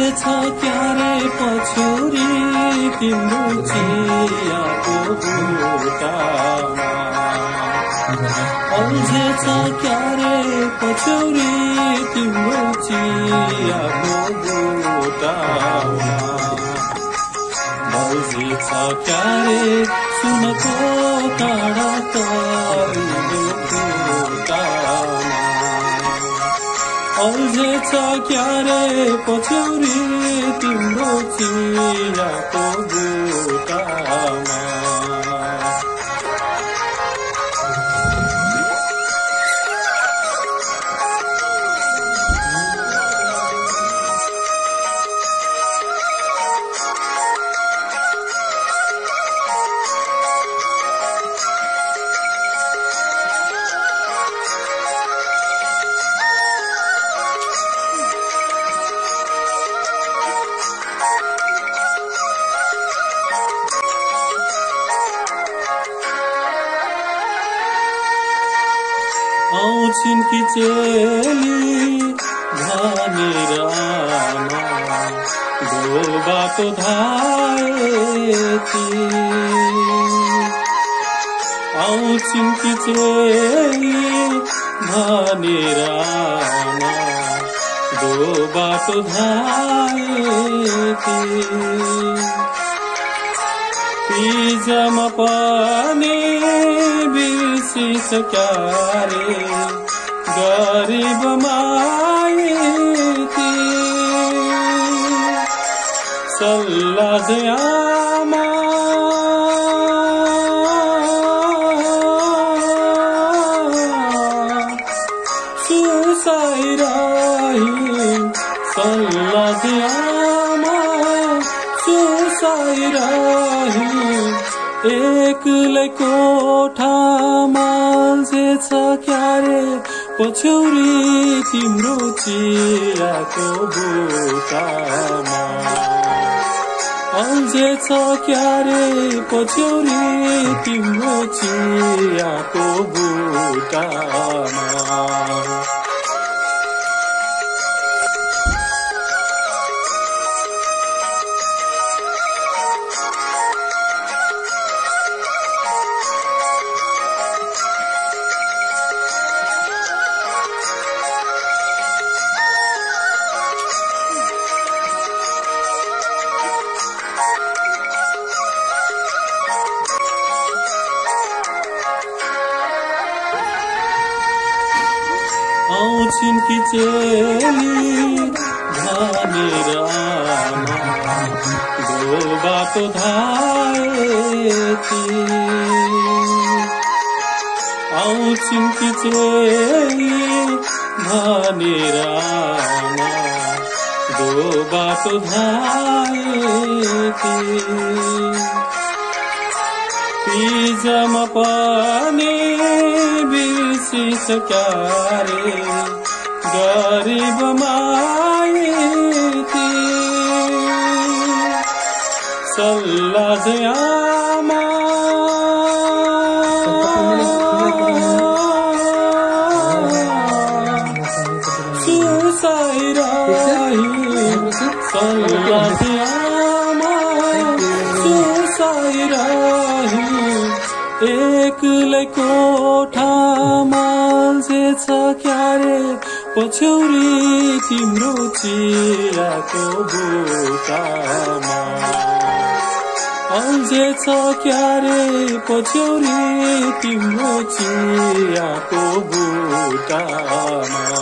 अल्झेछ क्यारे पछौरी तिम्रो चियाको बुटामा अल्झेछ क्यारे पछौरी तिम्रो चियाको बुटामा अल्झेछ क्यारे सुनको काँडा तरिलो बुटामा अल्झेछ क्यारे पछौरी तिम्रो चियाको बुटामा आउँछिन् कि चेली भनेर आमा ढोल बाटो धाएती आउँछिन् कि चेली भनेर आमा ढोल बाटो धाएती पिजामा पनि बिर्सिसक्या रे गरिब माइती सल्लाह जयामा सुसाइरही सल्लाह जयामा सुसाइरही एक्लै कोठामा अल्झेछ क्यारे पछौरी तिम्रो चियाको बुटामा अल्झेछ क्यारे पछौरी तिम्रो चियाको बुटामा आउँछिन् कि चेली भनेर आमा ढोल बाटो धाएती आउँछिन् कि चेली भनेर आमा ढोल बाटो धाएती पिजामा पनि बिर्सिसक्या रे गरिब माइती सल्लाह जयामा सुसाइरही सल्लाह जयामा सुसाइरही एक्लै कोठामा अल्झेछ क्यारे पछौरी तिम्रो चियाको बुटामा अल्झेछ क्यारे पछौरी तिम्रो चियाको बुटामा